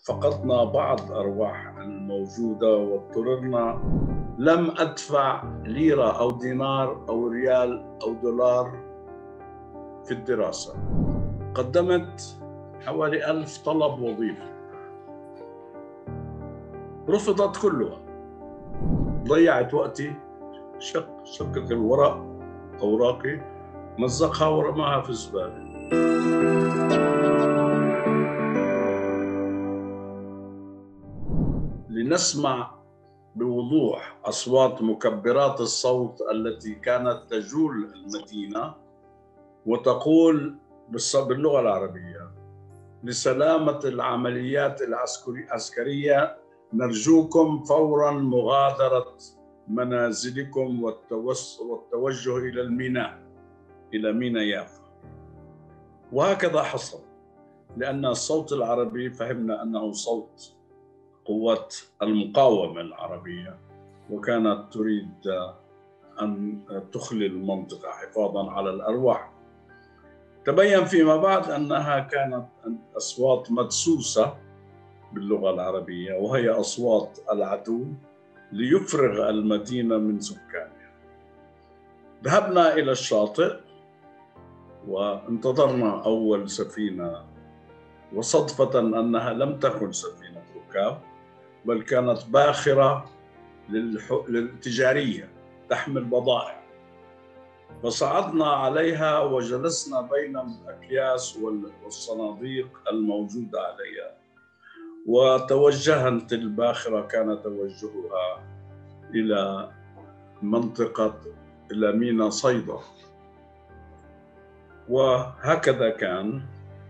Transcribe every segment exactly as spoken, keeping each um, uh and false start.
فقدنا بعض أرواح الموجودة واضطررنا. لم أدفع ليرة أو دينار أو ريال أو دولار في الدراسة. قدمت حوالي ألف طلب وظيفة، رفضت كلها. ضيعت وقتي، شق شقة الورق أوراقي، مزقها ورماها في الزبالة. لنسمع بوضوح أصوات مكبرات الصوت التي كانت تجول المدينة وتقول باللغة العربية: لسلامة العمليات العسكرية نرجوكم فوراً مغادرة منازلكم والتوجه إلى الميناء، إلى ميناء يافا. وهكذا حصل، لأن الصوت العربي فهمنا أنه صوت قوات المقاومة العربية، وكانت تريد أن تخلي المنطقة حفاظاً على الأرواح. تبين فيما بعد أنها كانت أصوات مدسوسة باللغة العربية، وهي أصوات العدو ليفرغ المدينة من سكانها. ذهبنا إلى الشاطئ وانتظرنا أول سفينة، وصدفة أنها لم تكن سفينة ركاب، بل كانت باخرة للتجارية تحمل بضائع. فصعدنا عليها وجلسنا بين الأكياس والصناديق الموجودة عليها، وتوجهت الباخرة، كان توجهها إلى منطقة إلى ميناء صيدا. وهكذا كان.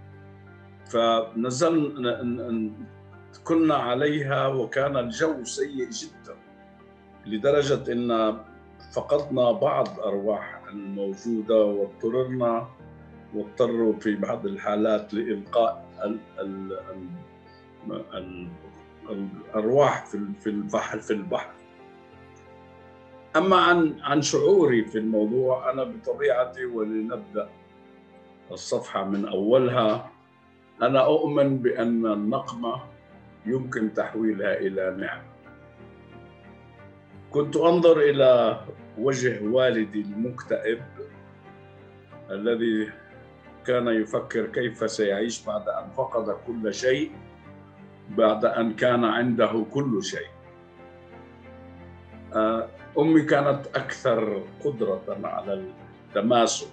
فنزلنا، كنا عليها وكان الجو سيء جدا، لدرجة أن فقدنا بعض أرواح الموجودة واضطررنا واضطروا في بعض الحالات لإلقاء ال ال ال الأرواح في البحر في البحر. أما عن عن شعوري في الموضوع، أنا بطبيعتي، ولنبدأ الصفحة من أولها، أنا أؤمن بأن النقمة يمكن تحويلها إلى نعمة. كنت أنظر إلى وجه والدي المكتئب الذي كان يفكر كيف سيعيش بعد أن فقد كل شيء، بعد أن كان عنده كل شيء. أمي كانت أكثر قدرة على التماسك،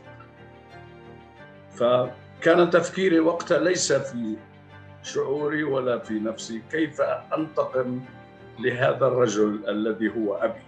فكان تفكيري وقتها ليس في شعوري ولا في نفسي كيف أنتقم لهذا الرجل الذي هو أبي.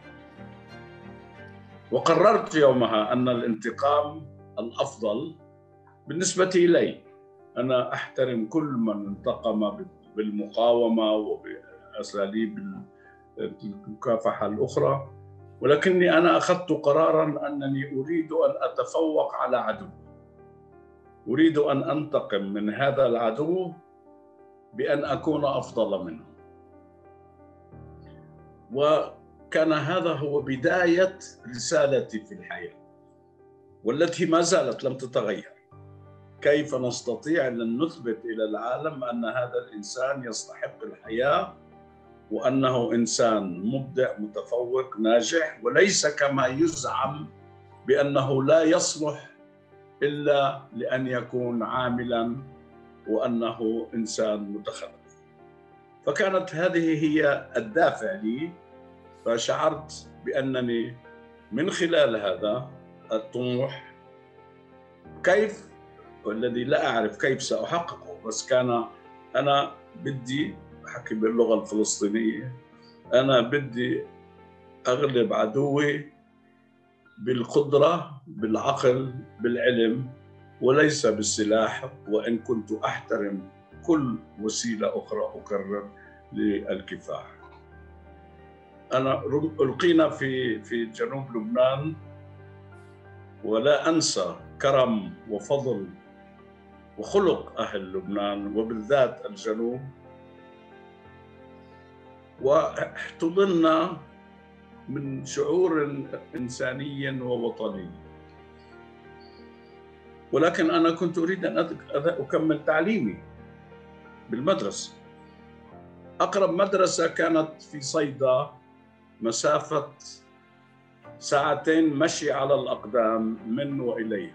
وقررت يومها أن الانتقام الأفضل بالنسبة إلي. أنا أحترم كل من انتقم بالمقاومة وبأساليب المكافحة الأخرى، ولكني أنا أخذت قراراً أنني أريد أن أتفوق على عدو. أريد أن أنتقم من هذا العدو بأن أكون أفضل منه. وكان هذا هو بداية رسالتي في الحياة، والتي ما زالت لم تتغير. كيف نستطيع أن نثبت إلى العالم أن هذا الإنسان يستحق الحياة، وأنه إنسان مبدع متفوق ناجح، وليس كما يزعم بأنه لا يصلح إلا لأن يكون عاملاً وأنه إنسان متخلف. فكانت هذه هي الدافع لي. فشعرت بأنني من خلال هذا الطموح، كيف والذي لا أعرف كيف سأحققه، بس كان أنا بدي أحكي باللغة الفلسطينية، أنا بدي أغلب عدوي بالقدرة، بالعقل، بالعلم، وليس بالسلاح. وإن كنت أحترم كل وسيلة أخرى أكرر للكفاح. أنا ألقينا في في جنوب لبنان، ولا أنسى كرم وفضل وخلق أهل لبنان وبالذات الجنوب، واحتضنا من شعور إنساني ووطني. ولكن أنا كنت أريد أن أكمل تعليمي بالمدرسة، أقرب مدرسة كانت في صيدا، مسافة ساعتين مشي على الأقدام من وإليها.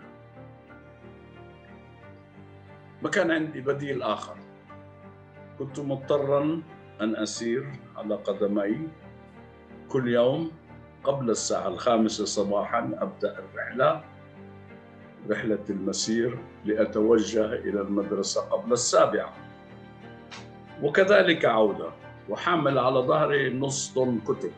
ما كان عندي بديل آخر، كنت مضطراً أن أسير على قدمي كل يوم قبل الساعة الخامسة صباحاً. أبدأ الرحلة رحلة المسير لأتوجه إلى المدرسة قبل السابعة، وكذلك عودة، وحامل على ظهري نص طن كتب.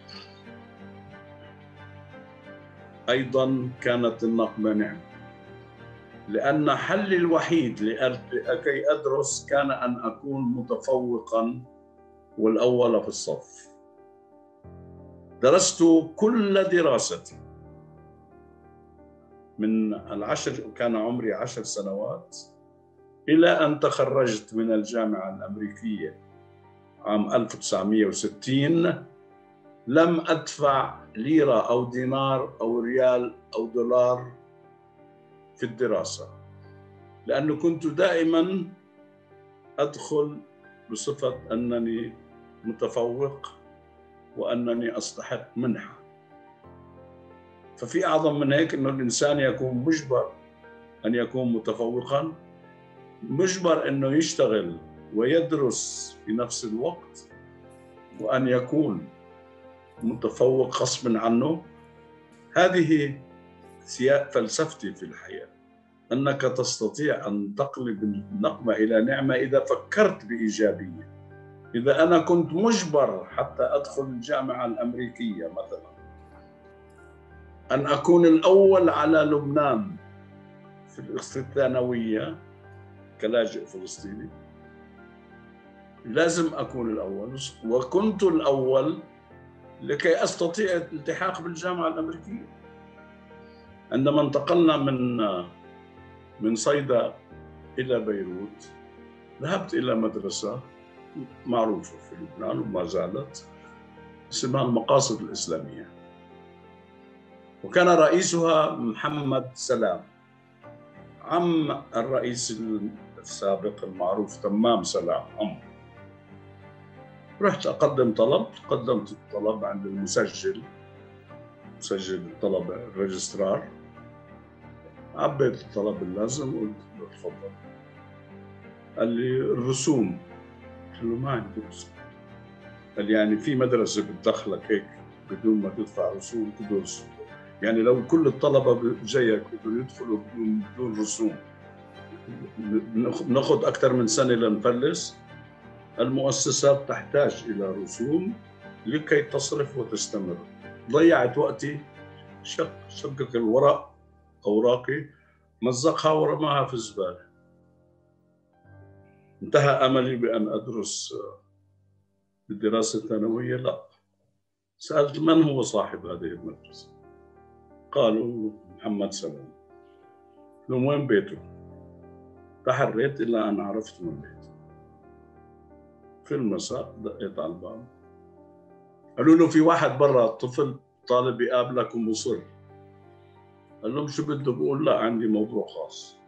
أيضاً كانت النقمة نعمة، لأن حلي الوحيد لكي أدرس كان أن أكون متفوقاً والأول في الصف. درست كل دراستي من العشر، كان عمري عشر سنوات، إلى أن تخرجت من الجامعة الأمريكية عام ألف وتسعمائة وستين. لم أدفع ليرة أو دينار أو ريال أو دولار في الدراسة، لأنه كنت دائما أدخل بصفة أنني متفوق وأنني أستحق منحة. ففي أعظم من هيك أنه الإنسان يكون مجبر أن يكون متفوقاً، مجبر أنه يشتغل ويدرس في نفس الوقت، وأن يكون متفوق غصباً عنه. هذه فلسفتي في الحياة، أنك تستطيع أن تقلب النقمة إلى نعمة إذا فكرت بإيجابية. إذا أنا كنت مجبر حتى أدخل الجامعة الأمريكية مثلاً أن أكون الأول على لبنان في الثانوية كلاجئ فلسطيني، لازم أكون الأول، وكنت الأول لكي أستطيع الالتحاق بالجامعة الأمريكية. عندما انتقلنا من من صيدا إلى بيروت، ذهبت إلى مدرسة معروفة في لبنان وما زالت، اسمها المقاصد الإسلامية، وكان رئيسها محمد سلام، عم الرئيس السابق المعروف تمام سلام عم. رحت أقدم طلب، قدمت الطلب عند المسجل، مسجل الطلبة الريجسترار، عبيت الطلب اللازم وقلت له تفضل. قال لي الرسوم، قلت له ما عندي رسوم. قال يعني في مدرسة بتدخلك هيك بدون ما تدفع رسوم تدرس؟ يعني لو كل الطلبة زيك بدهم يدخلوا بدون بدون رسوم ناخذ أكثر من سنة لنفلس. المؤسسات تحتاج إلى رسوم لكي تصرف وتستمر. ضيعت وقتي، شق شقق الورق أوراقي، مزقها ورماها في الزبالة. انتهى أملي بأن أدرس بالدراسة الثانوية؟ لا. سألت من هو صاحب هذه المدرسة؟ قالوا محمد سلام. لهم وين بيته؟ تحريت إلا أن عرفت من بيته. في المساء دقيت على الباب، قالوا له في واحد برا، طفل طالب يقابلك ومصر. قال لهم شو بده؟ بقول لا عندي موضوع خاص.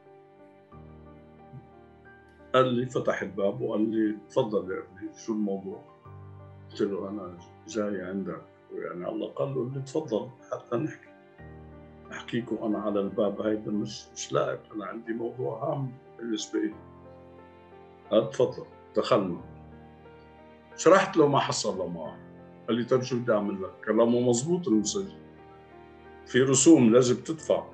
قال لي، فتح الباب وقال لي تفضل يا ابني، شو الموضوع؟ قلت له أنا جاي عندك، يعني على الأقل قل لي تفضل حتى نحكي. أحكيكم أنا على الباب هيدا مش مش لائق، أنا عندي موضوع هام بالنسبة لي. قال تفضل. دخلنا، شرحت له ما حصل معه. قال لي طيب شو بدي أعمل لك؟ كلامه مزبوط المسجل، في رسوم لازم تدفع.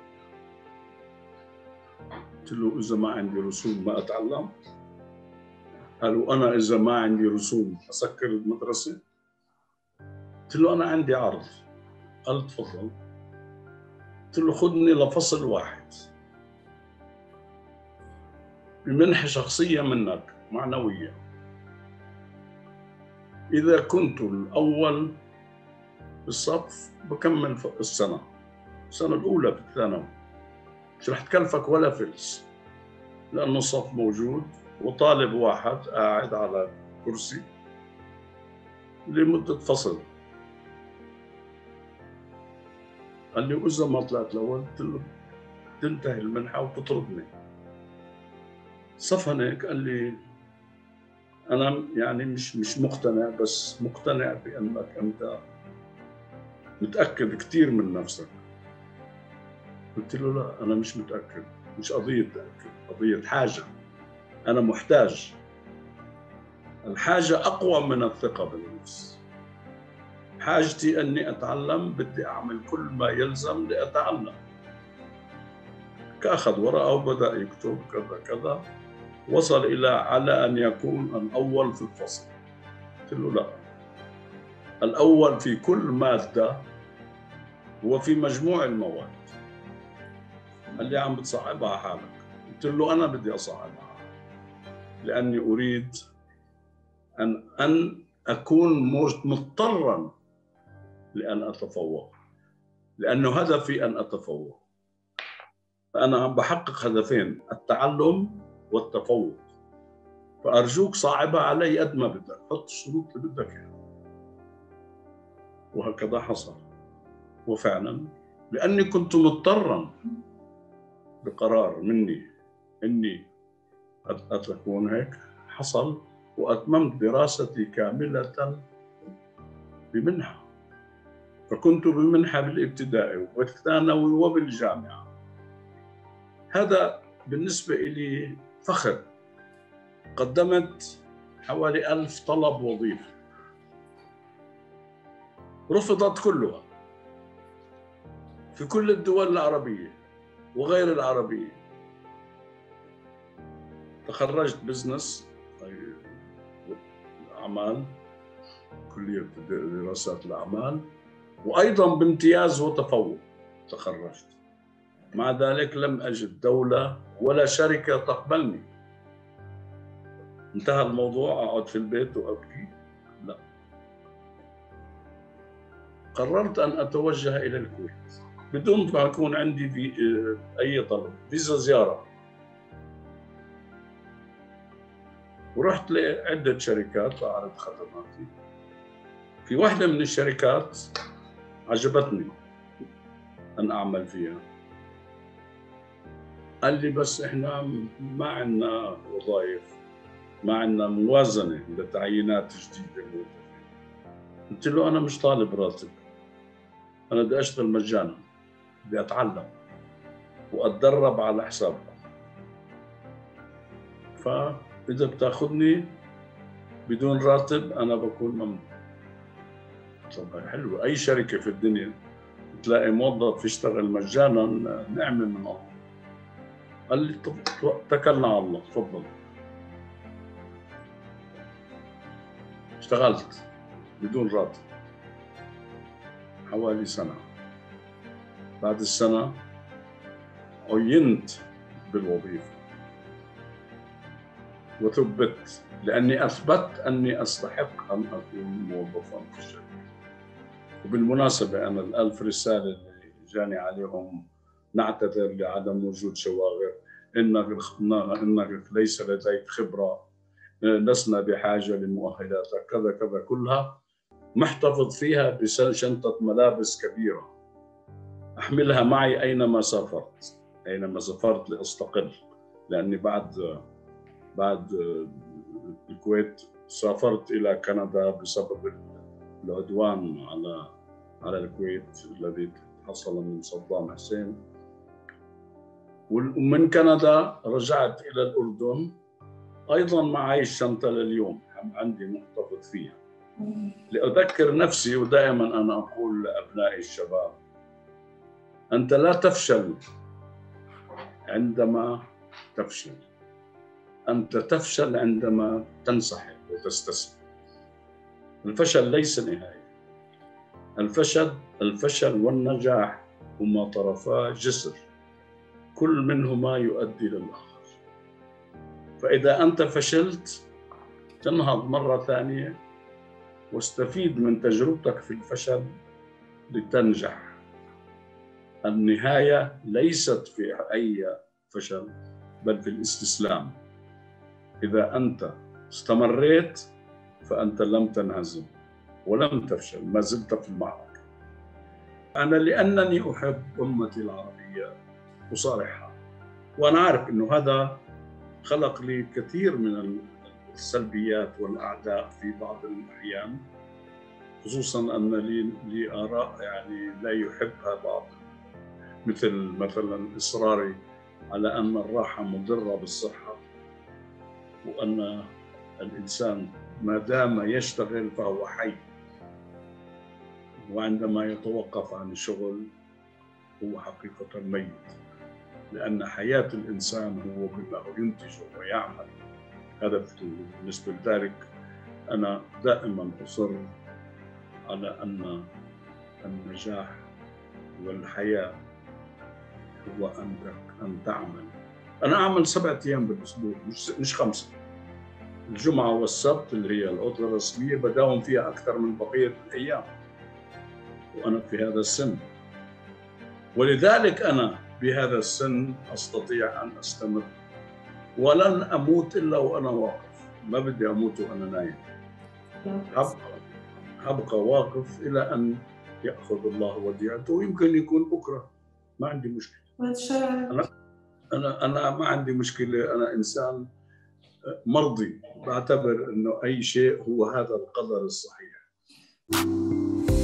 قلت له إذا ما عندي رسوم ما أتعلم؟ قالوا أنا إذا ما عندي رسوم أسكر المدرسة؟ قلت له أنا عندي عرض. قال تفضل. قلت له خذني لفصل واحد بمنحة شخصية منك معنوية، إذا كنت الأول بالصف بكمل السنة، السنة الأولى في الثانوي، مش رح تكلفك ولا فلس، لأنه الصف موجود وطالب واحد قاعد على كرسي لمدة فصل. قال لي وإذا ما طلعت الأول؟ قلت له تنتهي المنحة وتطردني. صفن هيك قال لي أنا يعني مش مش مقتنع، بس مقتنع بأنك أنت متأكد كثير من نفسك. قلت له لا، أنا مش متأكد، مش قضية تأكد، قضية حاجة. أنا محتاج. الحاجة أقوى من الثقة بالنفس. حاجتي أني أتعلم، بدي أعمل كل ما يلزم لأتعلم. كأخذ ورقة وبدأ يكتب كذا كذا، وصل إلى على أن يكون الأول في الفصل. قلت له لا، الأول في كل مادة هو في مجموع المواد. قال لي عم بتصعبها حالك. قلت له أنا بدي أصعبها لأني أريد أن أن أكون مضطراً لأن أتفوق، لأنه هدفي أن أتفوق. فأنا عم بحقق هدفين، التعلم والتفوق. فأرجوك صعبها علي قد ما بدك، حط الشروط اللي بدك إياها. وهكذا حصل. وفعلاً لأني كنت مضطراً بقرار مني إني أكون هيك، حصل. وأتممت دراستي كاملة بمنحة. فكنت بمنحة بالابتدائي وبالثانوي وبالجامعة. هذا بالنسبة لي فخر. قدمت حوالي ألف طلب وظيفة، رفضت كلها في كل الدول العربية وغير العربية. تخرجت بزنس أعمال، كلية دراسات الأعمال، وأيضا بامتياز وتفوق تخرجت. مع ذلك لم أجد دولة ولا شركة تقبلني. انتهى الموضوع، أقعد في البيت وأبكي؟ لا. قررت أن أتوجه إلى الكويت بدون ما يكون عندي في أي طلب، فيزا زيارة. ورحت لعدة شركات أعرض خدماتي. في واحدة من الشركات عجبتني أن أعمل فيها. قال لي بس إحنا ما عندنا وظائف، ما عندنا موازنة لتعيينات جديدة. قلت له أنا مش طالب راتب، أنا بدي أشتغل مجانا، بدي أتعلم وأتدرب على حسابكم. فإذا بتاخذني بدون راتب أنا بكون ممنون. طب حلو، أي شركة في الدنيا تلاقي موظف يشتغل مجانا نعمة من الله. قال لي طب اتكلنا على الله، تفضل. اشتغلت بدون راتب حوالي سنة. بعد السنة عينت بالوظيفة وثبت، لأني أثبت أني أستحق أن أكون موظفاً في الشركة. وبالمناسبة أنا الألف رسالة اللي جاني عليهم نعتذر لعدم وجود شواغر، إنك إنك ليس لديك خبرة، لسنا بحاجة لمؤهلاتك، كذا كذا، كلها محتفظ فيها بشنطة ملابس كبيرة أحملها معي أينما سافرت. أينما سافرت لأستقل، لأني بعد بعد الكويت سافرت إلى كندا بسبب العدوان على على الكويت الذي حصل من صدام حسين. ومن كندا رجعت إلى الأردن أيضا معي الشنطة لليوم عندي محتفظ فيها، لأذكر نفسي. ودائما أنا أقول لأبنائي الشباب: أنت لا تفشل عندما تفشل، أنت تفشل عندما تنسحب وتستسلم. الفشل ليس نهاية. الفشل الفشل والنجاح هما طرفا جسر، كل منهما يؤدي للآخر. فإذا أنت فشلت تنهض مرة ثانية واستفيد من تجربتك في الفشل لتنجح. النهاية ليست في أي فشل بل في الاستسلام. إذا أنت استمريت فأنت لم تنهزم ولم تفشل، ما زلت في المعركة. أنا لأنني أحب أمتي العربية أصارحها، وأنا عارف أنه هذا خلق لي كثير من السلبيات والأعداء في بعض الأحيان، خصوصاً أن لي لي آراء يعني لا يحبها بعض، مثل مثلاً إصراري على أن الراحة مضرة بالصحة، وأن الإنسان ما دام يشتغل فهو حي، وعندما يتوقف عن الشغل هو حقيقة ميت، لأن حياة الإنسان هو بأنه ينتج ويعمل. هذا بالنسبة لذلك أنا دائما أصر على أن النجاح والحياة هو أن أن تعمل. أنا أعمل سبعة أيام بالأسبوع، مش مش خمسة. الجمعة والسبت اللي هي العطلة الرسمية بداوم فيها أكثر من بقية الأيام، وأنا في هذا السن، ولذلك أنا بهذا السن أستطيع أن أستمر، ولن أموت إلا وأنا واقف. ما بدي أموت وأنا نايم، هبقى هبقى واقف إلى أن يأخذ الله وديعته، ويمكن يكون بكرة، ما عندي مشكلة. أنا أنا أنا ما عندي مشكلة، أنا إنسان مرضي، بعتبر إنه أي شيء هو هذا القدر الصحيح.